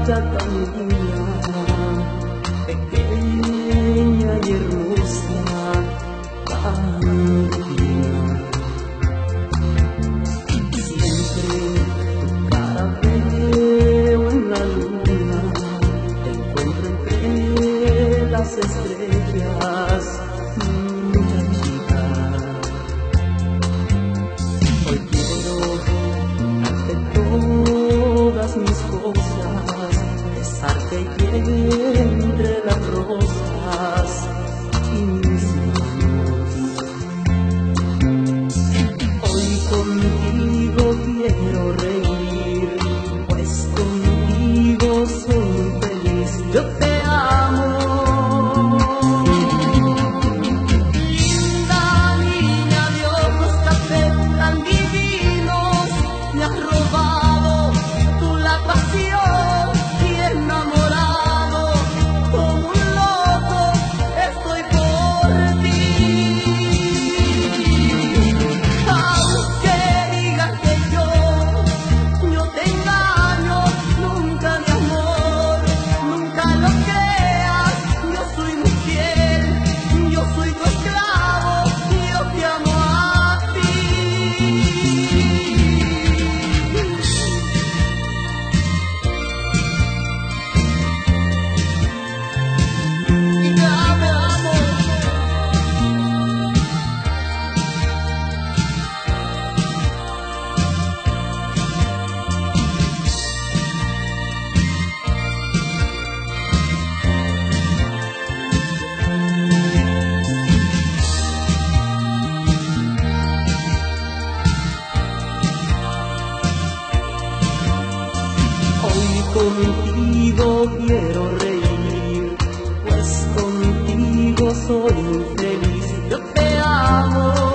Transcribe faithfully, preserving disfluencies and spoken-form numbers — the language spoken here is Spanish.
muchacha mía, pequeña y hermosa, Valentina. Siempre tu cara veo en la luna, te encuentro entre las estrellas, muchachita. Hoy quiero darte todas mis cosas, besarte y entre las rosas y mis manos. Hoy contigo quiero reír, pues contigo soy feliz. Yo te amo. Linda niña de ojos café tan divinos, me has robado tú la pasión y enamorado como un loco estoy por ti. Aunque digas que yo, yo te engaño, nunca mi amor, nunca lo creas, yo soy mujer, yo soy tu esclavo, yo te amo a ti. Y te amo. Hoy contigo quiero reír, pues contigo soy feliz. Yo te amo.